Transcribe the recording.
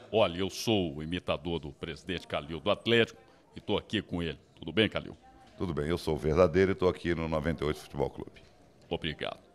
Olha, eu sou o imitador do presidente Calil do Atlético e estou aqui com ele. Tudo bem, Calil? Tudo bem, eu sou o verdadeiro e estou aqui no 98 Futebol Clube. Obrigado.